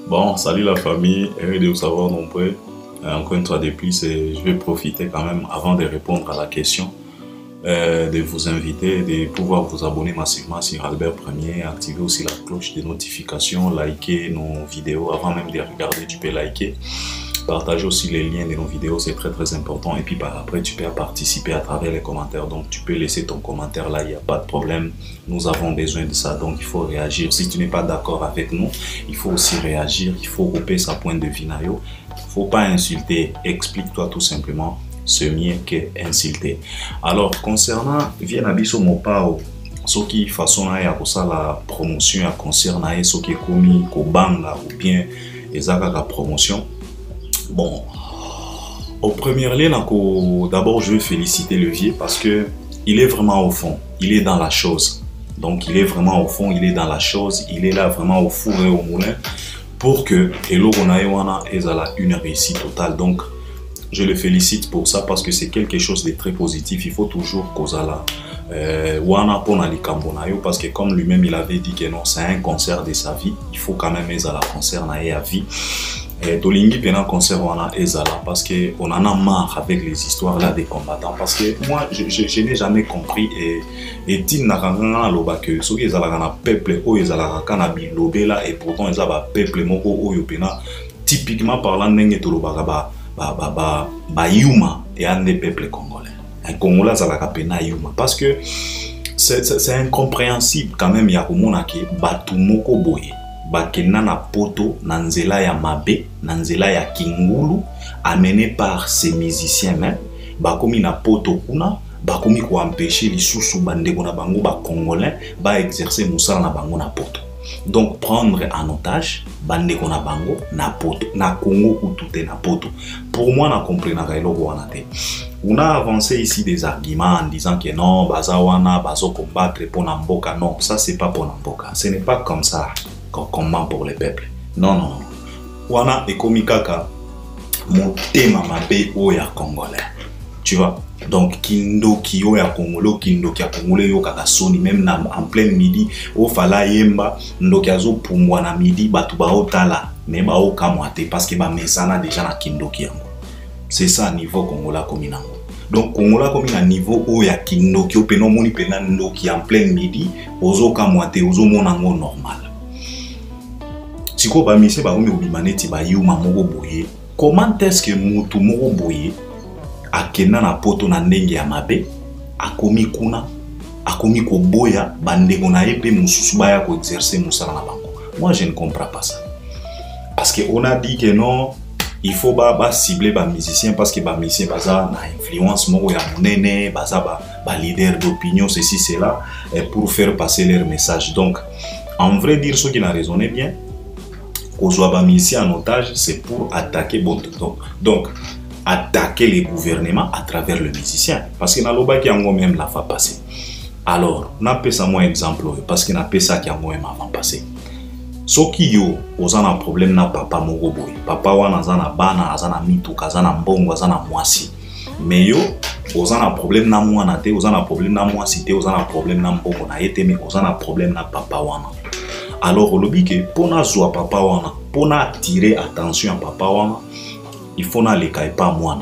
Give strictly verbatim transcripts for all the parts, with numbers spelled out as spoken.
Bon, salut la famille, heureux de vous savoir nombreux. Euh, encore une fois de plus, et je vais profiter quand même avant de répondre à la question, euh, de vous inviter, de pouvoir vous abonner massivement sur Albert Premier, activer aussi la cloche de notification, liker nos vidéos avant même de regarder, tu peux liker. Partager aussi les liens de nos vidéos, c'est très très important. Et puis par après, tu peux participer à travers les commentaires. Donc tu peux laisser ton commentaire là, il n'y a pas de problème. Nous avons besoin de ça, donc il faut réagir. Si tu n'es pas d'accord avec nous, il faut aussi réagir. Il faut couper sa pointe de vue. Il ne faut pas insulter. Explique-toi tout simplement. C'est mieux qu'insulter. Alors, concernant Viennabiso Mopao, ce qui façon à la promotion à concernant ce qui est commis au banga ou bien les la promotion. Bon, au premier lieu, d'abord je veux féliciter le vieux parce que il est vraiment au fond, il est dans la chose. Donc il est vraiment au fond, il est dans la chose, il est là vraiment au four et au moulin pour que Elo Gonaïwana ait une réussite totale. Donc je le félicite pour ça parce que c'est quelque chose de très positif. Il faut toujours Kozala Wana Ponali Kambonayo parce que comme lui-même il avait dit que non, c'est un concert de sa vie. Il faut quand même être à la concert naïe à vie. Et Tolingi pendant concert wana ezala parce que on en a marre avec les histoires là des combattants parce que moi je, je, je n'ai jamais compris et et tin nakanga loba que ceux qui ezala kana peuple o ezala kana bilobe là et pourtant ezala peuple moko oyo pena typiquement parlant ndenge to loba ba ba ba ba, ba yuma et un des peuples congolais un congolais ezala ka pena yuma parce que c'est c'est incompréhensible quand même ya komona ke batu moko boye bakena na poto na nzela ya mabe na nzela ya kingulu amené par ces musiciens même bakomi na poto kuna bakomi ko empêcher lisusu bandeko na bango ba congolais ba exercer musala na bango na poto. Donc prendre en otage bandeko na bango na poto na Congo kutute na poto. Pour moi na comprendre ka eloko wana te. On a avancé ici des arguments en disant que non baza wana bazo combattre pour na mboka. Non, ça c'est pas pour na mboka. Ce n'est pas comme ça. Comment pour les peuples. Non, non, non. Wana ekomi kaka motema mabe oya congolais. Tu vois? Donc kindoki oya congolo, kindoki ya congolais yo kaka soni même na, en plein midi o fala yemba ndoki azo pumbwa na midi batu ba otala mais ba okamwate parce que ba mesana déjà na kindoki yango. C'est ça niveau congolais komi nango. Donc congolais komi na niveau oya kindoki openo moni pena ndoki en plein midi ozo kamwate ozo monango normal. Si ko ba mise ba omi obimaneti ba yuma moko boye, comment est-ce que mutu moko boye akena na poto na ndenge ya mabe akomi kuna akomi ko boya bandeko na epe mususu baya ko exercer musala na bango? Moi je ne comprends pas ça. Parce que on a dit que non, il faut ba ba cibler ba musicien parce que ba musicien baza na influence moko ya monene, baza ba, ba leader d'opinion ceci cela pour faire passer leur message. Donc en vrai dire ceux qui n'a raisonné bien Kozwaba missi en otage, c'est pour attaquer bon donc, donc attaquer les gouvernements à travers le musicien. Parce que Naloba qui a même la fa passer. Alors, n'a pas ça moi exemple parce que n'a pas ça qui a même avant passé. So qui yo, ozana problème na papa moko boy. Papa wana zana bana, azana mitu, kazana mbongo, azana mwasi. Mais yo, ozana problème na mwana te, ozana problème na mwasi te, ozana problème na mbongo na yete, mais ozana problème na papa wana. Alors, au lobby que pour na zoa papa wana, pour na attirer attention à papa wana, il faut na le kai pas mwana.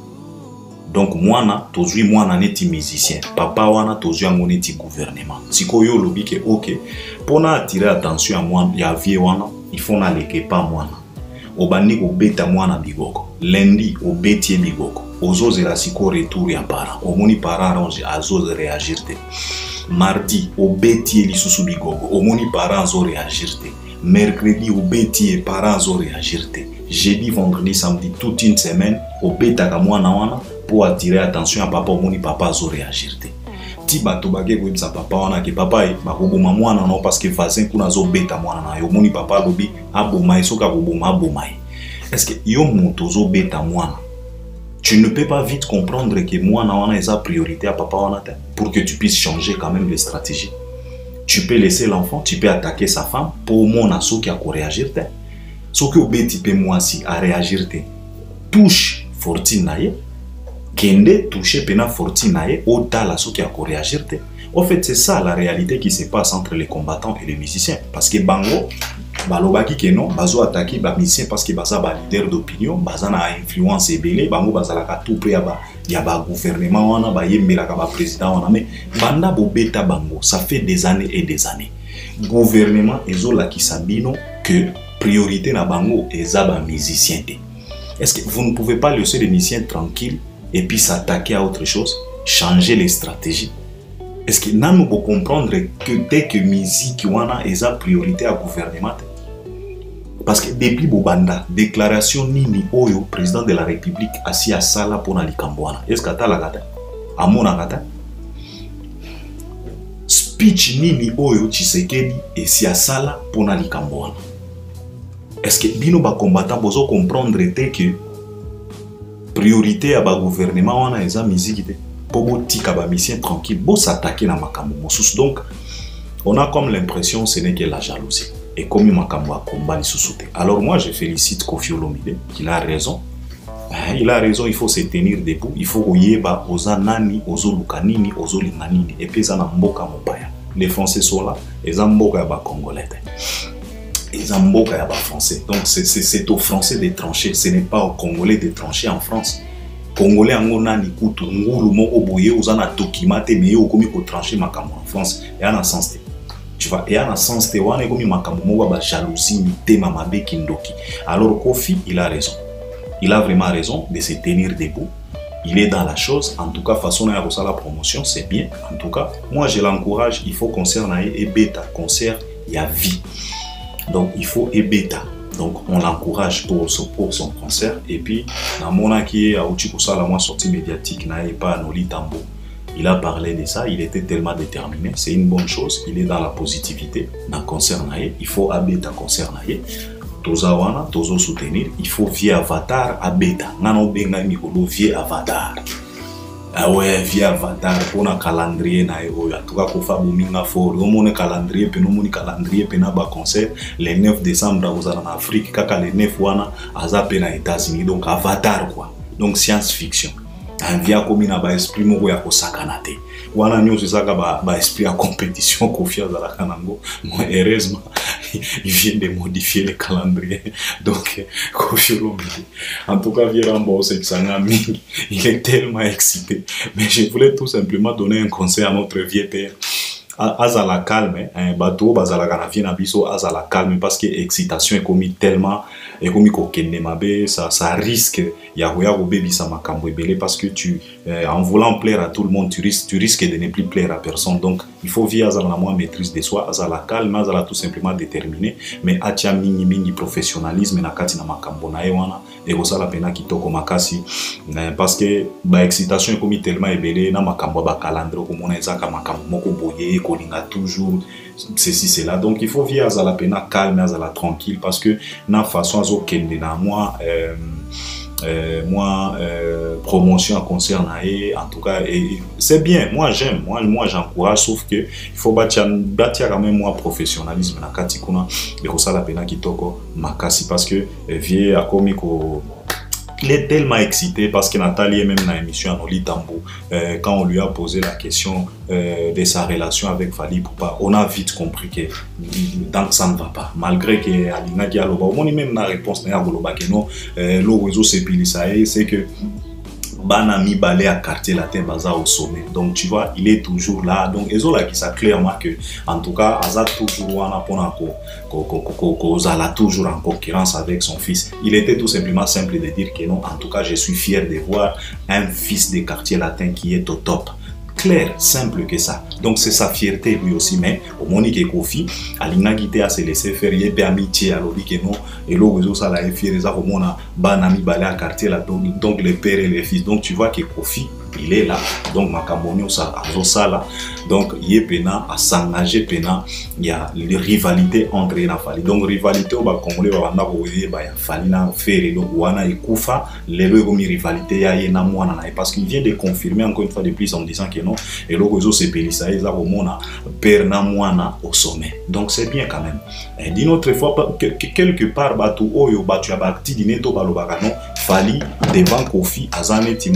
Donc mwana, tozui mwana neti musicien, papa wana tozui ango neti gouvernement. Siko yo lobby que ok, pour na attirer attention à mwana, ya vie wana, il faut na le kai pas mwana. Obandi ko beta mwana bigoko, lundi o betie bigoko, ozoze la siko retour ya para, omoni para arrange azoze réagir te. Mardi, au bétier li susu bigogo, au moni parents ont réagir. Mercredi, au bétier parents ont réagir. Jeudi, vendredi, samedi, toute une semaine, au béta kamwana wana pour attirer attention à papa, au moni papa ont réagir. Ti bato bagé ko sa papa wana ke papa e bakoboma mwana non parce que voisin kuna zo beta mwana na yo moni papa lobi aboma isoka koboma aboma. Est-ce que yo moto zo beta mwana? Tu ne peux pas vite comprendre que moi, na eza priorité à papa wana pour que tu puisses changer quand même les stratégies. Tu peux laisser l'enfant, tu peux attaquer sa femme pour mon asso qui a réagir. Ce que obé type moi si à réagir touche fortune naie, kende touche pena fortune naie, ota la so qui a réagir. En fait, c'est ça la réalité qui se passe entre les combattants et les musiciens. Parce que bango balobaki que non bazo attaquer ba mission parce que baza ba leader d'opinion baza na influence ebele bango bazalaka tout près ya ba ya ba gouvernement wana ba yembelaka ba président wana mais banda bobeta bango ça fait des années et des années gouvernement ezolakisa bino que priorité na bango eza ba musicien te. Est-ce que vous ne pouvez pas laisser les musiciens tranquilles et puis s'attaquer à autre chose, changer les stratégies? Est-ce que nous pouvons comprendre que dès que musique wana eza priorité à gouvernement? Parce que depuis Bobanda, déclaration nini oyo président de la République assis à sala pour na likambwana. Est-ce que ta la gata? Amona gata? Speech nini oyo Tshisekedi et si à sala pour na likambwana. Est-ce que bino ba combattant bozo comprendre que priorité à ba gouvernement wana eza musique te? Pour tika ba mission tranquille, bo s'attaquer na makambo mosusu. Donc on a comme l'impression ce n'est que la jalousie. Et comme makambo a combat les sous-soutés. Alors moi je félicite Koffi Olomide, il a raison. Il a raison, il faut se tenir debout, il faut oyeba oza nani, ozo lukanini, ozo linganini et puis ça na mboka mobaya. Les Français sont là, et ça mboka ya ba Congolais. Et ça mboka ya ba Français. Donc c'est aux Français de trancher, ce n'est pas aux Congolais de trancher en France. Congolais en nani kutu ngulu moko boye oza na dokimate mais okomi ko trancher makambo en France et en sens tu vois, et en sens te wana comme makambo moko ba jalousie mitema mabe kindoki. Alors Koffi, il a raison. Il a vraiment raison de se tenir debout. Il est dans la chose. En tout cas, façon à la promotion, c'est bien. En tout cas, moi je l'encourage. Il faut concert et bêta. Concert, il y a vie. Donc il faut et bêta. Donc on l'encourage pour, pour son concert. Et puis, dans mon qui a outil pour ça la sortie médiatique n'a pas Noli Tambo. Il a parlé de ça, il était tellement déterminé, c'est une bonne chose, il est dans la positivité, dans le concert, il faut abéta concert, toza wana, tozo soutenir, il faut via avatar abéta, nano benga mikolo via avatar. Ah ouais, via avatar, pour un calendrier, en tout cas, kofa bominga fort, on mon calendrier, puis non calendrier, puis na ba concert, le neuf décembre, vous allez en Afrique, kaka le neuf wana, aza pena États-Unis, donc avatar quoi, donc science-fiction. Via comme na ba esprit moko ya kosakana te wana nyonso ezaka ba ba esprit à compétition confiance à la kanango heureusement il vient de modifier le calendrier donc Koffi Olomide en tout cas Vierambo c'est Sangami il est tellement excité mais je voulais tout simplement donner un conseil à notre vieux père azala calme hein bateau bazala kana vient abiso azala calme parce que excitation est commis tellement et comme il ça ça risque ya hoya go baby ça makambo ebele parce que tu euh, en voulant plaire à tout le monde tu risques tu risques de ne plus plaire à personne donc il faut via azala la moins maîtrise de soi azala calme azala tout simplement déterminé mais atia mingi mingi professionnalisme na kati na makambo na ewana et ko sala pena kitoko makasi parce que ba excitation est commis tellement ebele na makambo ba calendrier ko mona ezaka makambo moko boye ko linga toujours ceci cela donc il faut via azala pena calme azala tranquille parce que na façon azo kende na moi euh, euh, moi euh, promotion à concert nae en tout cas c'est bien moi j'aime moi moi j'encourage sauf que il faut bâtir bâtir quand même moi professionnalisme na kati kuna et ko sala pena kitoko makasi parce que vie a komiko il est tellement excité parce que Nathalie est même dans l'émission à Noli Tambo euh, quand on lui a posé la question euh, de sa relation avec Fally Ipupa, on a vite compris que donc ça ne va pas malgré que Alina Dialoba on est même dans la réponse n'a que non le réseau c'est que Banami balé à quartier latin baza au sommet donc tu vois il est toujours là donc ils ont là qui ça clairement que en tout cas Azat toujours wana pona ko ko ko ko Zala toujours en concurrence avec son fils il était tout simplement simple de dire que non en tout cas je suis fier de voir un fils de quartier latin qui est au top clair, simple que ça. Donc c'est sa fierté lui aussi, mais au Monique et Koffi, Alina Guité a se laissé faire, il y a amitié à l'obli que non, et le réseau ça l'a fier, ça au monde a banami balé à quartier là, donc le père et les fils. Donc tu vois que Koffi, il est là, donc Makambonio ça a ça là, donc il est pena à s'engager pena, il y a les rivalités entre les Fally. Donc rivalité au Congolais, on va voir bah Fally na faire donc wana et Koufa, les deux comme rivalité ya yena mwana parce qu'il vient de confirmer encore une fois de plus en disant que non et le réseau c'est Pélissa et ça au monde père na mwana au sommet. Donc c'est bien quand même. Et d'une autre fois quelque part bateau oyo batu ya bakti dineto balobaka non Fally devant Koffi azane ti moi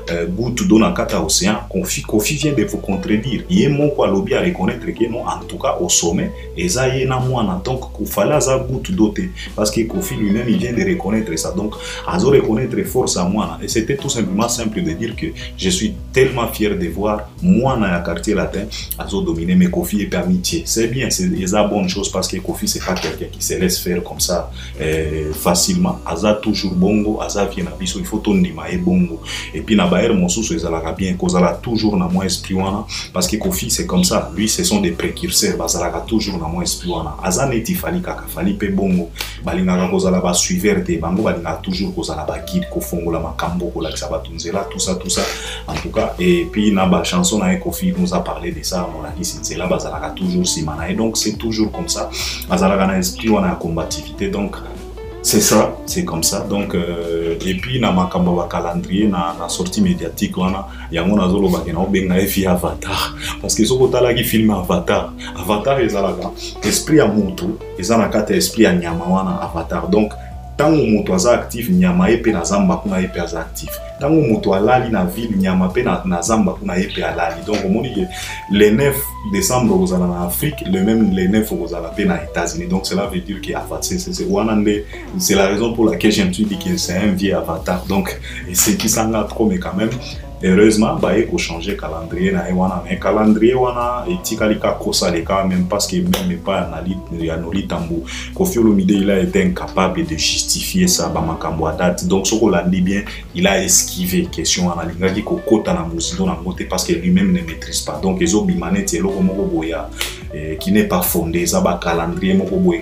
euh, goutte d'eau dans kata océan, Kofi, Kofi vient de vous contredire. Il est mon quoi lobby à reconnaître que non, en tout cas au sommet, et ça y est na moi donc qu'il fallait ça goutte d'eau parce que Kofi lui-même il vient de reconnaître ça. Donc, à reconnaître force à moi. Et c'était tout simplement simple de dire que je suis tellement fier de voir moi dans le quartier latin à dominer mes Kofi et amitié. C'est bien, c'est une bonne chose parce que Kofi c'est pas quelqu'un qui se laisse faire comme ça euh, facilement. Aza toujours bongo, Aza vient à biso, il faut tourner et bongo. Et puis na baer mon sous ezalaka bien, kozala toujours dans mon esprit wana parce que Kofi c'est comme ça. Lui ce sont des précurseurs, bazalaka toujours dans mon esprit wana. Aza neti fali kaka fali pe bongo. Balingaka kozala ba suivre te bango balingaka toujours kozala ba guide ko fongola makambo ko la sabatunzela tout ça tout ça en tout cas. Et puis na ba chanson na Kofi nous a parlé de ça, on a dit c'est là bazalaka toujours simana et donc c'est toujours comme ça. Bazalaka na esprit wana combativité donc c'est ça, c'est comme ça. Donc, euh, et puis, na makamba wa calendrier, na, na sortie médiatique, wana, yango na zolo bakena obenga efi Avatar. Parce que ce kotala qui filme Avatar, Avatar ezalaka esprit ya mutu, ezana kata esprit ya nyama wana Avatar. Donc, tango mutu aza actif, nyama epe na zamba kuna epe aza actif. Tango mutu alali na ville, nyama pe na, na zamba kuna epe alali. Donc, on dit que le neuf décembre aux en Afrique, le même le neuf aux États-Unis. Donc cela veut dire qu'Avatar, c'est la raison pour laquelle je me suis dit que c'est un vieux Avatar. Donc c'est qui s'en a trop, mais quand même. Heureusement, bah, il faut changer le calendrier. Mais le calendrier, il même parce que même pas un tambour. Kofi Olomide, il a été incapable de justifier ça. Donc, ce qu'on l'a dit bien, il a esquivé la question. Parce que lui-même ne maîtrise pas. Donc, les autres, qui n'est pas fondé, ça va calendrier,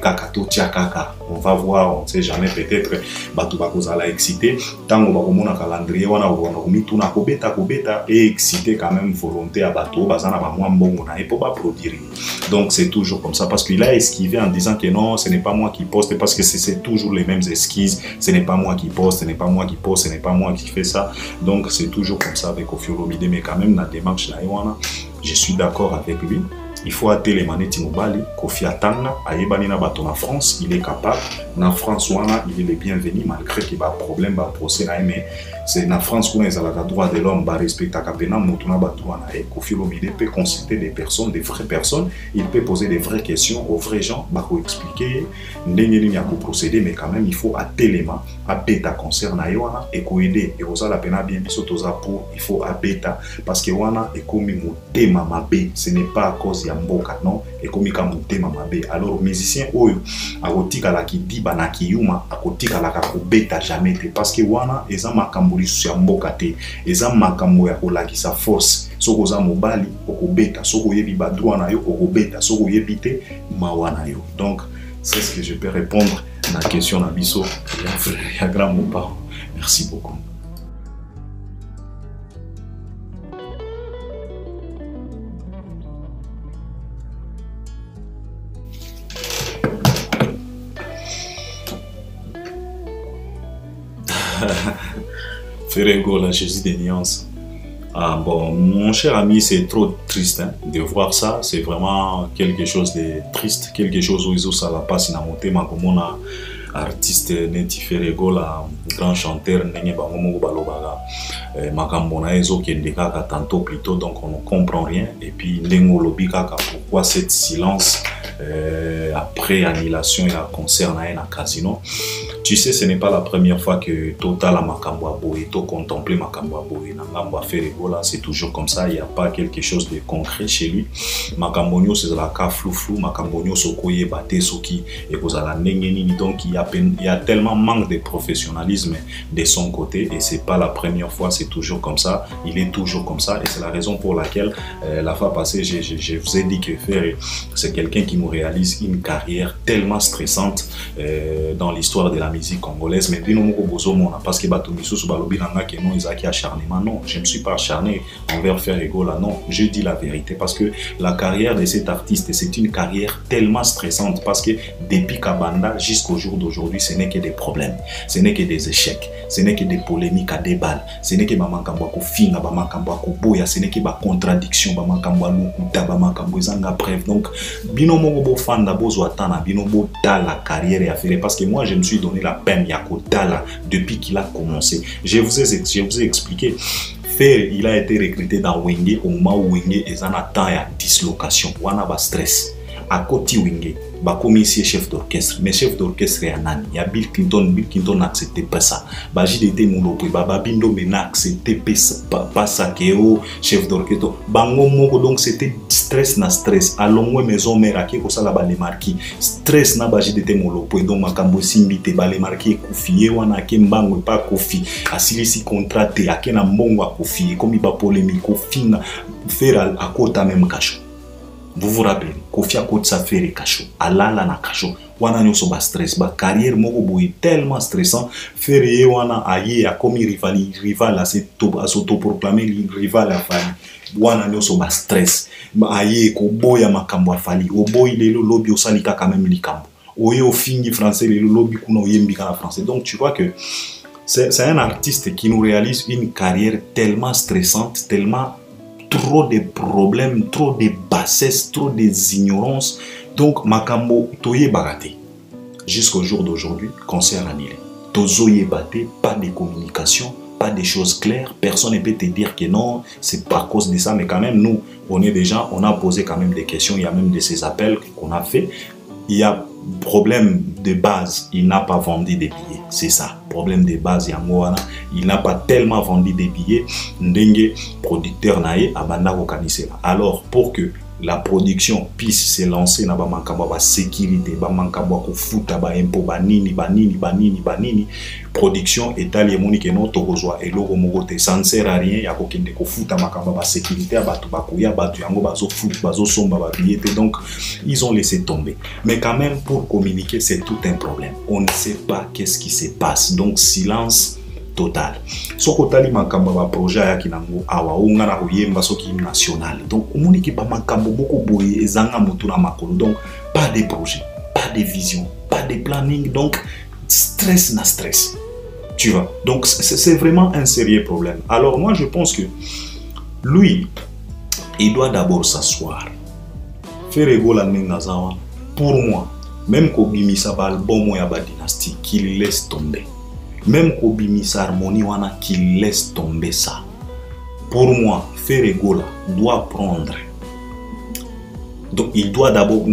on va voir, on ne sait jamais, peut-être, Batoubakoza l'a excité. Tant qu'on va calendrier, on a mis tout et excité quand même volonté à bateau, et pour pas produire. Donc c'est toujours comme ça parce qu'il a esquivé en disant que non, ce n'est pas moi qui poste parce que c'est toujours les mêmes esquisses, ce n'est pas moi qui poste, ce n'est pas moi qui poste, ce n'est pas moi qui fais ça. Donc c'est toujours comme ça avec Kofi Olomide, mais quand même la démarche là, je suis d'accord avec lui. Il faut atteler les manettes Mobali, Kofi Atanga, Ayebani na bato na France, il est capable. Na France, il est le bienvenu malgré qu'il y a un problème, un procès, mais c'est na France qu'on est à la droit de l'homme, respecter Kapena, Motuna Batouana, Kofi Olomide peut consulter des personnes, des vraies personnes, il peut poser des vraies questions aux vrais gens, bah expliquer, n'engeni à procéder, mais quand même il faut atteler à bêta concerne Ayoana et aider et aux la peine bien bisotoza pour il faut à bêta parce que wana est comme motema mabe, ce n'est pas à cause ya mboka non, et comme motema mabe. Alors musicien oyo akotika la ki diba na kiyuma akotika la ka bêta jamais parce que wana eza makambo lisusu ya mboka te, eza makambo ya kolakisa force. Soko oza mobali okobeta, soko yebi ba droit na yo okobeta, soko yebi te mawa na yo. Donc c'est ce que je peux répondre à la question d'Abisso et à grand mon parent. Merci beaucoup. Ferrego, la Jésus des nuances. Ah, bon, mon cher ami, c'est trop triste hein, de voir ça. C'est vraiment quelque chose de triste, quelque chose où ils ont ça la passe na monté ma comme on artiste Neti Ferrego, la grand chanteur Nenye Bangomo Balobaga, Makambona Ezo Kendeka tantôt plutôt, donc on ne comprend rien. Et puis Nengo Lobikaka, pourquoi cette silence euh, après annulation et la concert à un casino? Tu sais, ce n'est pas la première fois que Total a Makambo Aboé, to contempler Makambo Aboé, Nangambo Ferrego là, c'est toujours comme ça, il n'y a pas quelque chose de concret chez lui. Makambonio c'est la cas flou flou, Makambonio Sokoye Bate Soki et Kozala Nengeni, donc il y a il y a tellement manque de professionnalisme de son côté et c'est pas la première fois, c'est toujours comme ça, il est toujours comme ça et c'est la raison pour laquelle euh, la fois passée je, je, je vous ai dit que Ferré c'est quelqu'un qui nous réalise une carrière tellement stressante euh, dans l'histoire de la musique congolaise, mais parce que acharnement, non, je ne me suis pas acharné envers Ferrego là, non, je dis la vérité parce que la carrière de cet artiste c'est une carrière tellement stressante parce que depuis Kabanda jusqu'au jour d'aujourd'hui ce n'est que des problèmes, ce n'est que des échecs, ce n'est que des polémiques à des balles, ce n'est que bamakambo finga bamakambo boya, ce n'est que ba contradiction bamakambo lukuta bamakambo zanga bref. Donc bino mongo fanda bozo atana bino bo la carrière à faire parce que moi je me suis donné la peine Yako Dala depuis qu'il a commencé. Je vous ai je vous ai expliqué Fer, il a été recruté dans Wenge au moment où Wenge est en temps à dislocation. On a stress. À côté Wenge, bah comme ici chef d'orchestre, mais chef d'orchestre est un il y a Bill Clinton, Bill Clinton n'acceptait pas ça. Bah j'ai été mon opé, bah Bindo mais n'acceptait pas ça que au chef d'orchestre. Bango moko donc c'était stress na stress. Alongo maison mère qui ko sala ba les marquis. Stress na bah j'ai été mon opé donc makambo simbité ba les marquis kofié wana ke mbango pas kofi. Asili si contraté akena mbongo a kofi comme il ba polémique kofi na faire à côté même cacho. Vous vous rappelez, Kofi a côté sa faire cacho, alala na cacho, wana nyoso ba stress, ba carrière moko boy tellement stressant, faire wana aye a comme rival, rival a s'autoproclamer rival a fali, wana nyoso ba stress, aye ko boya makambo a fali, o boy lelo lobby o salika quand même likambo, oye o fingi français lelo lobby kuno yembi kana français. Donc tu vois que c'est un artiste qui nous réalise une carrière tellement stressante, tellement trop de problèmes, trop de bassesse, trop d'ignorance. Donc, Makambo, toye baraté. Jusqu'au jour d'aujourd'hui, concert annulé. Tozoye baté, pas de communication, pas de choses claires. Personne ne peut te dire que non, c'est pas à cause de ça. Mais quand même, nous, on est des gens, on a posé quand même des questions. Il y a même de ces appels qu'on a fait. Il y a problème de base, il n'a pas vendu des billets. C'est ça, problème de base, il n'a pas tellement vendu des billets. Ndenge producteur nae abanda ko kanisela. Alors pour que la production puisse se lancer na ba mankamba ba sécurité, ba mankamba ko futa ba impo ba nini ba nini ba nini ba nini, production etali monique no tokozwa eloko mokote, ça ne sert à rien ya ko kende ko futa makamba ba sécurité abatu ba kuya batu yango bazo futa bazo somba ba billets. Donc ils ont laissé tomber. Mais quand même pour communiquer c'est tout un problème. On ne sait pas qu'est-ce qui se passe. Donc silence total. Soko tali makamba ba projet ya kinango awa unga na koyemba soki national. Donc omoni ki ba makambo beaucoup boye ezanga motu na makolo. Donc pas de projet, pas de vision, pas de planning. Donc stress na stress. Tu vois. Donc c'est vraiment un sérieux problème. Alors moi je pense que lui il doit d'abord s'asseoir. Faire égola nengazawa. Pour moi, même kobimisa ba album ya ba dynastie qu'il laisse tomber. Même Kobimisa Harmonie wana qu'il laisse tomber ça. Pour moi, Ferregola doit prendre. Donc il doit d'abord,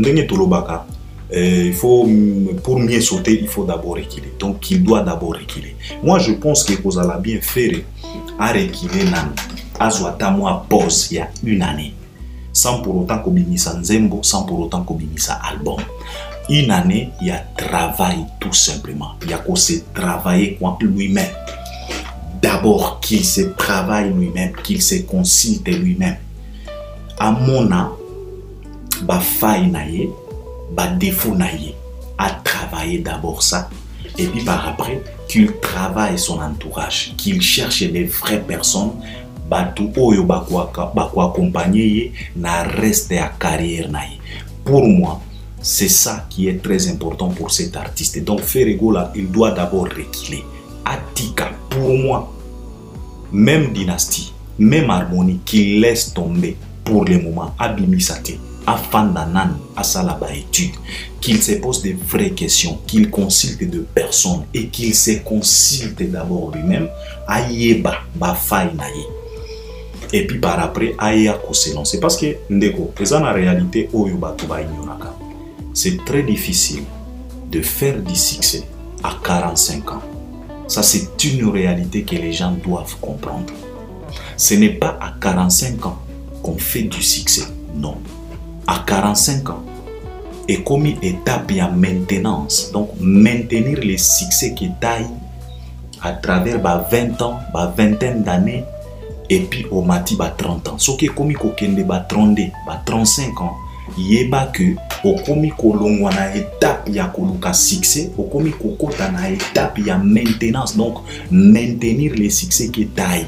euh, il faut, pour mieux sauter, il faut d'abord reculer. Donc il doit d'abord reculer. Moi je pense que vous allez bien faire à reculer nan. Azwata moi pause il y a une année. Sans pour autant Kobimisa Nzembo, sans pour autant Kobimisa album. Une année, il y a travail tout simplement. Il y a qu'on se travailler lui-même. D'abord qu'il se travaille lui-même, qu'il se consulte lui-même. À mon âme, ba faille naïe, ba défaut naïe, à travailler d'abord ça. Et puis par après, qu'il travaille son entourage, qu'il cherche des vraies personnes, ba tout oyo ba quoi accompagner na reste à carrière naïe. Pour moi, c'est ça qui est très important pour cet artiste. Donc Ferregola, il doit d'abord reculer. Atika, pour moi, même dynastie, même harmonie, qu'il laisse tomber pour le moment, Abimisate, Afandanan, Asalaba étude, qu'il se pose de vraies questions, qu'il consulte de personnes et qu'il se consulte d'abord lui-même, Ayeba, Bafai Naye. Et puis par après, Aya Koselon. C'est parce que, Ndeko, c'est en réalité, Oyoba Tuba Inyonaka. C'est très difficile de faire du succès à quarante-cinq ans. Ça, c'est une réalité que les gens doivent comprendre. Ce n'est pas à quarante-cinq ans qu'on fait du succès. Non. À quarante-cinq ans, et comme étape et maintenance. Donc, maintenir les succès qui taillent à travers bah, vingt ans, bah, vingtaine d'années, et puis au mati bah, trente ans. Ce qui est comme bah, trente, bah, trente-cinq ans. Yeba que au komi kolongwa na étape ya koluka succès, au komi kokota na étape ya maintenance. Donc maintenir les succès qui taille.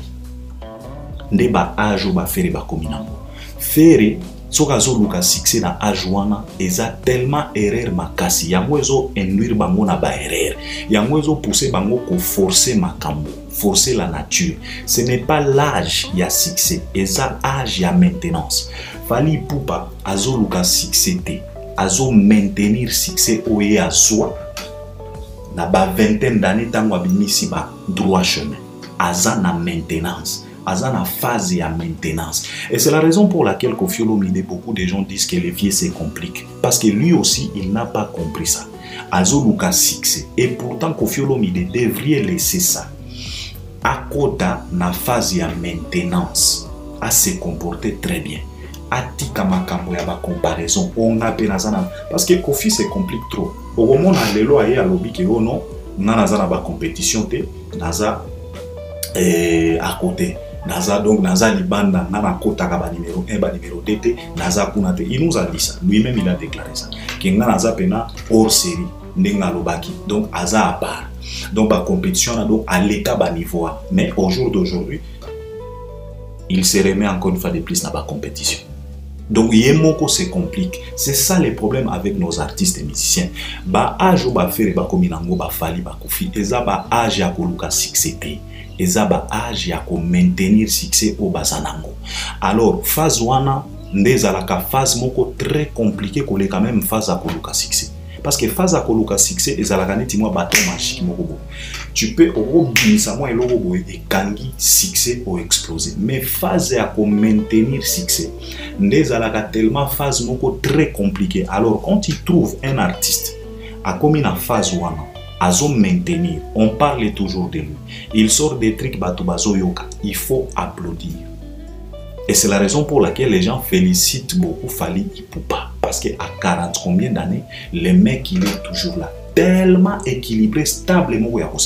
Ndeba âge ba faire ba kominango. Faire soka zo luka succès na âge wana eza tellement erreur makasi. Yango ezo induire bango na ba erreur. Yango ezo pousser bango ko forcer makambo, forcer la nature. Ce n'est pas l'âge ya succès, eza âge ya maintenance. Fali Poupa azo luka succès te, azo maintenir succès oye à soi. Na ba vingtaine d'années tango abimisi ba droit chemin. Aza na maintenance. aza na phase ya maintenance. Et c'est la raison pour laquelle Koffi Olomide, beaucoup de gens disent que les vieux se compliquent. Parce que lui aussi, il n'a pas compris ça. Azo luka succès. Et pourtant, Koffi Olomide devrait laisser ça. À côté, na phase ya maintenance, à se comporter très bien. Atika makambo ya ba comparaison. On a penazana. Parce que Koffi se complique trop. Au moment où lelo aye à lobby que oh non, nanaza na ba compétition te, naza eh, à côté. Naza donc naza libanda nana kota ka ba numéro un ba numéro deux te, naza kuna te. Il nous a dit ça. Lui-même il a déclaré ça. Que naza pena hors série ndenga lobaki. Donc aza à part. Donc la compétition a donc à l'état bas niveau. Mais au jour d'aujourd'hui, il se remet encore une fois de plus dans la compétition. Donc yemoko se complique. C'est ça le problème avec nos artistes et musiciens. Ba âge ba faire ba kominango ba fali ba kofi. Eza ba âge ya koluka succès te. Eza ba âge ya ko maintenir succès au bazanango. Alors phase wana ndeza la ka phase moko très compliqué ko le quand même phase à koluka succès. Parce que phase à koluka succès et la ganeti moi bateau magique moko. Tu peux au binisa moi et logo et kangi succès ou exploser. Mais phase à maintenir succès, ndeza la tellement phase moko très compliquée. Alors quand tu trouves un artiste à comme une phase wana à maintenir, on parle toujours de lui. Il sort des trucs bateau bazo yoka. Il faut applaudir. Et c'est la raison pour laquelle les gens félicitent beaucoup Fally Ipupa. Parce qu'à quarante combien d'années, le mec il est toujours là. Tellement équilibré, stable,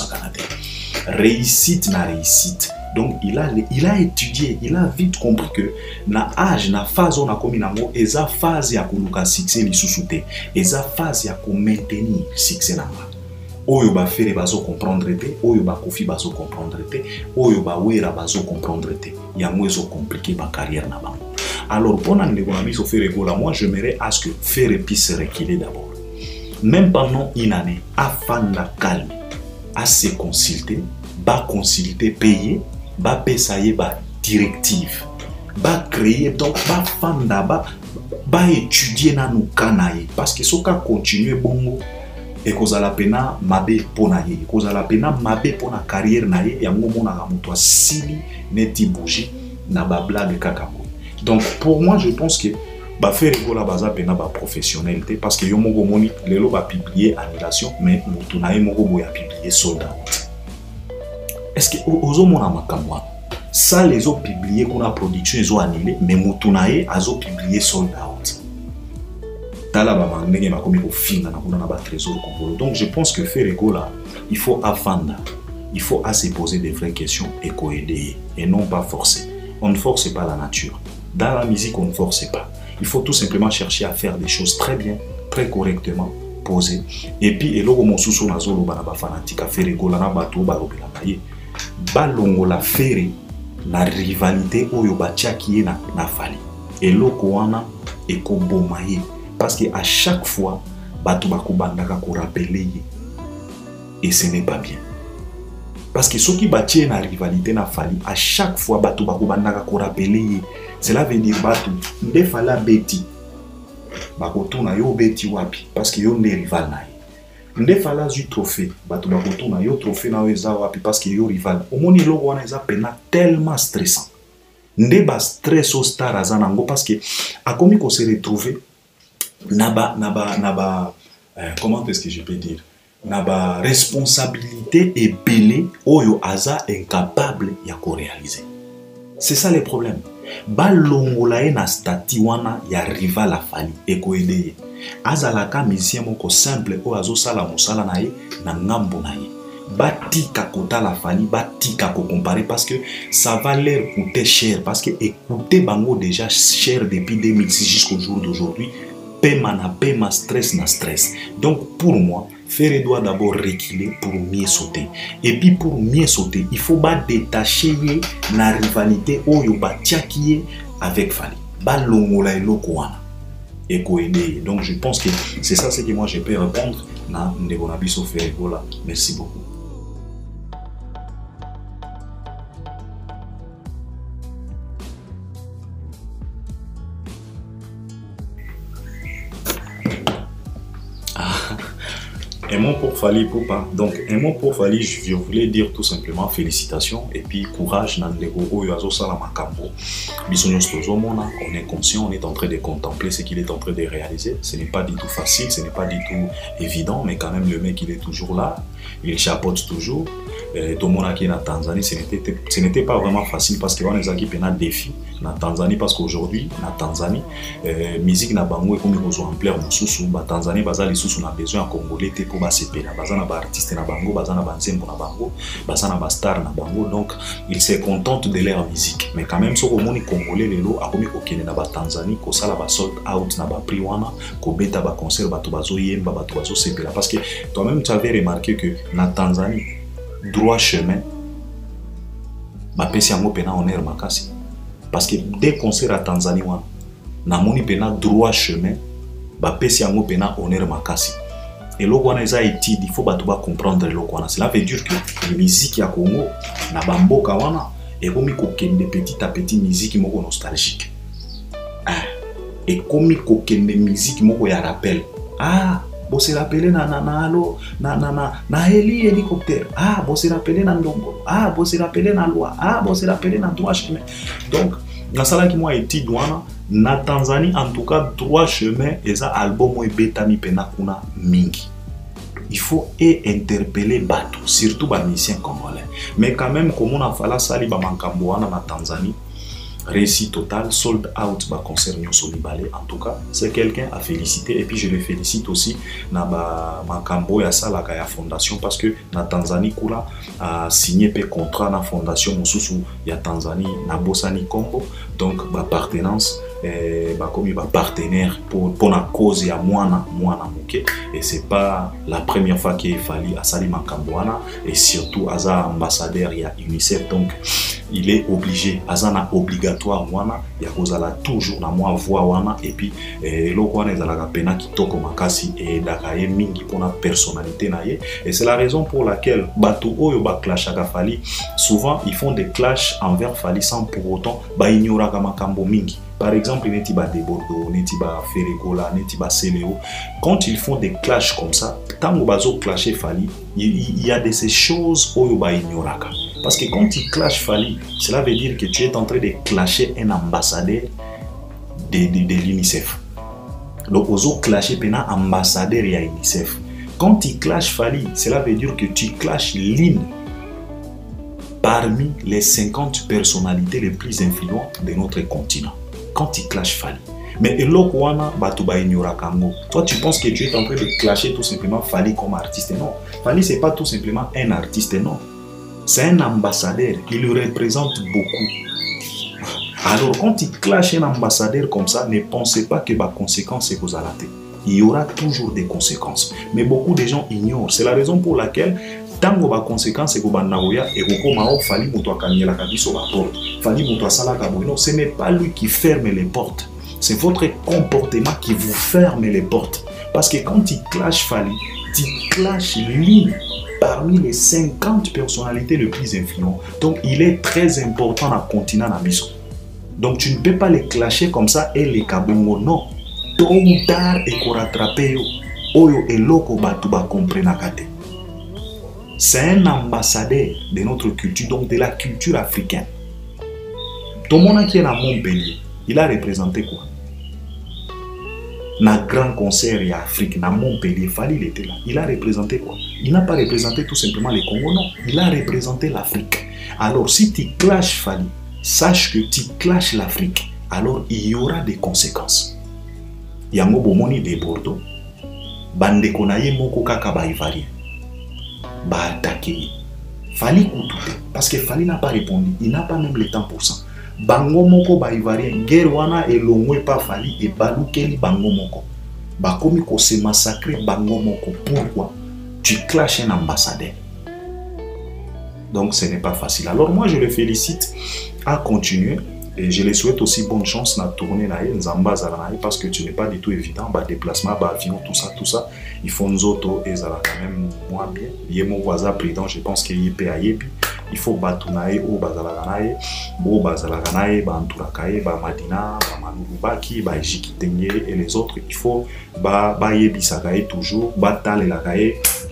réussite na réussite. Donc il a, il a étudié, il a vite compris que na âge, na phase on a commis nango, et sa phase ya koluka succès li sous-souté, et sa phase ya ko maintenir succès nanga. Oyo ba faire bazo comprendre te, oyo ba Koffi bazo comprendre te, oyo ba wera bazo comprendre te. Ya mwezo compliqué ba carrière na bango. Alors pendant que les amis se faire gola, moi j'aimerais à ce que faire puisse reculer d'abord. Même pendant une année, afin de calme, à se consulter, ba consulter, payer, ba payer, ba directive, ba créer donc ba fanda, ba ba étudier na nous kanaye parce que ce cas continuer bongo. Et cause la pena mabe pona ye, cause la pena mabe pona carrière na ye, ya ngomo na gamuto sili neti bougie na ba blague kakabo. Donc pour moi je pense que ba faire la baza pena ba professionnalité parce que yo mogo moni lelo ba publier annulation mais mutu na ye mogo boya publier sold out. Est-ce que ozo mona makamwa ça les ont publié qu'on a production ils ont annulé mais mutu na ye azo publier sold out. Donc je pense que faire là, il faut affonder, il faut à se poser des vraies questions et coaider et non pas forcer. On ne force pas la nature. Dans la musique, on ne force pas. Il faut tout simplement chercher à faire des choses très bien, très correctement, posées. Et puis, et là, mon sous na zolo banaba fanatique à faire là na bateau balobela baye. Balongo la faire la rivalité oyo batia qui est na na Fally. Et loko wana et ko bomaye. Parce qu'à chaque fois, Batou Bakou Bandaka ko rappeler et ce n'est pas bien. Parce que ceux qui battent la rivalité na Fally, à chaque fois Batou Bakou Bandaka ko rappeler, cela veut dire Batou nde fala beti. Bakoto na yo beti wapi parce que yo nde rival na ye. Nde fala zu trophée, Batou Bakoto na yo trophée na yo eza wapi parce que yo rival. Omoni logo wana eza pena tellement stressant. Nde ba stress au star azanango parce que a komi ko se retrouver Naba, naba, naba, euh, comment est-ce que je peux dire? Naba responsabilité et belé, oyo aza incapable ya ko réaliser. C'est ça le problème. Ba longolae na stati wana ya rival a Fally et ko aider. Aza la ka musicien moko simple o azo sala musala na ye na ngambo na ye. Ba tika kota la Fally, ba tika ko comparer parce que ça va leur coûter cher parce que écouter bango déjà cher depuis deux mille six jusqu'au jour d'aujourd'hui. Paiement na paiement, stress na stress. Donc pour moi, Ferré doit d'abord reculer pour mieux sauter. Et puis pour mieux sauter, il faut pas détacher la rivalité oyo ba tiakiye avec Fally. Ba longola et lokoana. Et coaider. Donc je pense que c'est ça ce que moi je peux répondre na Ndegonabiso Ferré Gola. Merci beaucoup. Un mot pour Fally Ipupa. Donc, un mot pour Fally, je voulais dire tout simplement félicitations et puis courage. On est conscient, on est en train de contempler ce qu'il est en train de réaliser. Ce n'est pas du tout facile, ce n'est pas du tout évident, mais quand même, le mec, il est toujours là. Il chapeaute toujours. Tout le monde qui est en Tanzanie, ce n'était pas vraiment facile parce qu'il y a un défi en Tanzanie parce qu'aujourd'hui, en Tanzanie, euh, musique na bango et comme ils ont ampleur mususu, ba Tanzanie bazali susu na besoin congolais te pour basepela, bazana ba artiste na bango, bazana ba nzembo na bango, bazana ba star na bango, donc ils se contentent de leur musique. Mais quand même so ko moni congolais lelo akomi ko kene na ba Tanzanie ko sala ba sold out na ba prix wana, ko beta ba concert ba to bazo yemba ba to bazo sepela parce que toi-même tu avais remarqué que na Tanzanie droit chemin ba pesi yango pena honneur makasi. Parce que dès qu'on sera à Tanzanie, na moni pena droit chemin, ba pesi yango pena honneur makasi. Et lokwana eza étude, il faut ba tuba comprendre lokwana. Cela veut dire que la musique ya Congo na bamboka wana et komi ko kende petit à petit musique moko nostalgique. Ah, et komi ko kende musique moko ya rappel. Ah, bo se rappeler na na na alo na na na na heli hélicoptère. Ah, bo se rappeler na ndongo. Ah, bo se rappeler na loi. Ah, bo se rappeler na droit chemin. Donc na sala ki moi étude douana na Tanzanie en tout cas droit chemin eza album o betami pena kuna mingi. Il faut et interpeller bateau, surtout les musiciens congolais. Mais quand même, comme on a fait ça, les Makambo en Tanzanie, réussite total, sold out, bah concert Nyonso Mibale. En tout cas, c'est quelqu'un à féliciter. Et puis je le félicite aussi na ba Makambo ya ça la Gaia Fondation parce que na Tanzanie Kula a signé pe contrat na fondation Mususu ya Tanzanie na Bosani Combo. Donc ba partenance eh, bah comme bah partenaire pour pour la cause ya mwana mwana moké et c'est pas la première fois qu'il fallait à Sali Makamboana et surtout Aza ambassadeur ya UNICEF donc il est obligé Azana obligatoire mwana ya kozala toujours na moi voix wana et puis eh, lokwana ezalaka pena kitoko makasi et dakaye mingi pour la personnalité na ye et c'est la raison pour laquelle bato oyo ba clashaka Fally souvent ils font des clashs envers Fally sans pour autant ba ignoraka makambo mingi. Par exemple, Netiba de Bordeaux, Netiba Ferregola, Netiba Seléo, quand ils font des clashs comme ça, tant que clasher Fally, il y a de ces choses où il ignoraka. Parce que quand tu clashes Fally, cela veut dire que tu es en train de clasher un ambassadeur de, de, de l'UNICEF. Donc, ozo clasher pena ambassadeur de l'UNICEF. Quand tu clashes Fally, cela veut dire que tu clashes l'une parmi les cinquante personnalités les plus influentes de notre continent. Quand tu clashes Fally. Mais Elokwana Batuba Ignora Kango. Toi, tu penses que tu es en train de clasher tout simplement Fally comme artiste. Non. Fally, ce n'est pas tout simplement un artiste. Non. C'est un ambassadeur. Il le représente beaucoup. Alors, quand tu clashes un ambassadeur comme ça, ne pensez pas que les conséquences c'est vous allez. Il y aura toujours des conséquences. Mais beaucoup de gens ignorent. C'est la raison pour laquelle tango ba conséquence et ba naoya et kokoma o Fally muto akanyela kabiso ba porte Fally muto asala kabono ce n'est pas lui qui ferme les portes, c'est votre comportement qui vous ferme les portes parce que quand tu clashes Fally, tu clashes l'une parmi les cinquante personnalités les plus influentes. Donc il est très important dans le continent nabiso. Donc tu ne peux pas les clasher comme ça et les kabongo non. Tôt ou tard et ko rattraper yo oyo eloko batu ba comprendre kate. C'est un ambassadeur de notre culture, donc de la culture africaine. Tout le monde qui est à Montpellier, il a représenté quoi? Dans le grand concert en Afrique, dans Montpellier, Fally il était là. Il a représenté quoi? Il n'a pas représenté tout simplement le Congo, non. Il a représenté l'Afrique. Alors si tu clashes Fally, sache que tu clashes l'Afrique. Alors il y aura des conséquences. Yango bomoni de Bordeaux, bande konaye moko kaka ba ivarien. Bah attaquer Fally Koutoute parce que Fally n'a pas répondu, il n'a pas même le temps pour ça. Bango moko ba ivarien guerre wana et longwe pas Fally et balukeli bango moko ba komi ko se massacrer bango moko. Pourquoi? Tu clashes un ambassadeur. Donc ce n'est pas facile. Alors moi je le félicite à continuer et je les souhaite aussi bonne chance dans la tournée parce que tu n'es pas du tout évident, bah déplacement, bah avion, tout ça, tout ça. Ils font nos autos et ça va quand même moins bien. Il y a mon voisin président, je pense qu'il y a Ayebi. Il faut batounaye ou bazalaganaye, bo bazalaganaye, ba anturakaye, ba madina, ba manurubaki, ba jikitenge et les autres. Il faut ba ba yebi sagaye toujours, ba tale lagaye,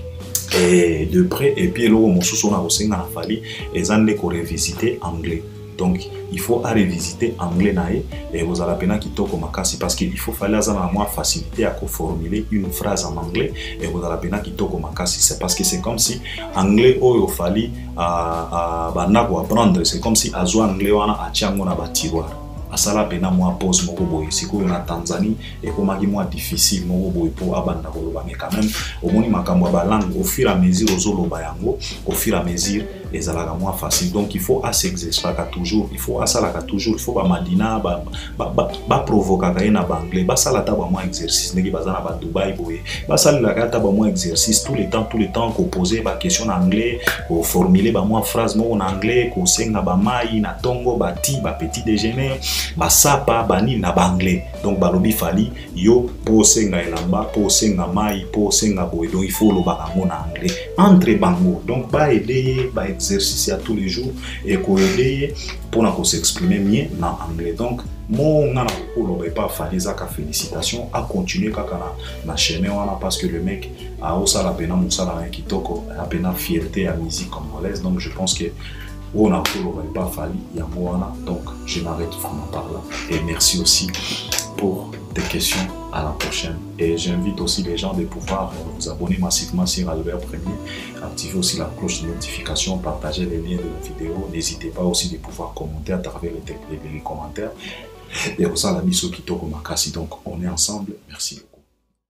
et de près et puis le mosusu na kosenga na fali ezande ko revisiter anglais. Donc il faut à revisiter anglais nae et vous allez pena kitoko makasi parce qu'il faut fallait azana moins facilité à formuler une phrase en anglais et vous allez pena kitoko makasi. C'est parce que c'est comme si anglais oyo fali à à bana ko apprendre, c'est comme si azo anglais wana atiango na ba tiroir. Asala pena moi pause moko boy siko na Tanzanie et comme qui moi difficile moko boy pour abanda ko loba mais quand même au moni makambo ba langue au fur et à mesure aux loba yango au fur et à mesure les alaka moins facile. Donc il faut à s'exercer toujours, il faut à ça la toujours, il faut ba madina ba ba ba, ba provoquer ka na anglais ba sala ta ba moins exercice ngi bazana ba Dubai boy ba sala la ta ba moins exercice tout le temps tout le temps ko poser ba question en anglais ko formuler ba moins phrase mo en anglais ko senga ba mai na tongo ba ti ba petit déjeuner basapa bani na banglais. Donc balobi fali yo po senga elamba po senga mai po senga boy. Donc il faut le bakango na anglais entre bango. Donc ba aider ba exercice à tous les jours et ko aider pour na ko s'exprimer mieux na anglais. Donc mon ngana ko loba pas fali zaka félicitations à continuer kaka na na chaîne wana parce que le mec a osala pena musala na kitoko a pena fierté à musique congolaise. Donc je pense que on a pas fallu, il y a moi. Donc je m'arrête vraiment par là et merci aussi pour tes questions. À la prochaine et j'invite aussi les gens de pouvoir vous abonner massivement sur Albert Premier, activer aussi la cloche de notification, partager les liens de nos vidéos. N'hésitez pas aussi de pouvoir commenter à travers les, les, les commentaires et aussi la mise au Kitoko Makasi. Donc on est ensemble. Merci beaucoup.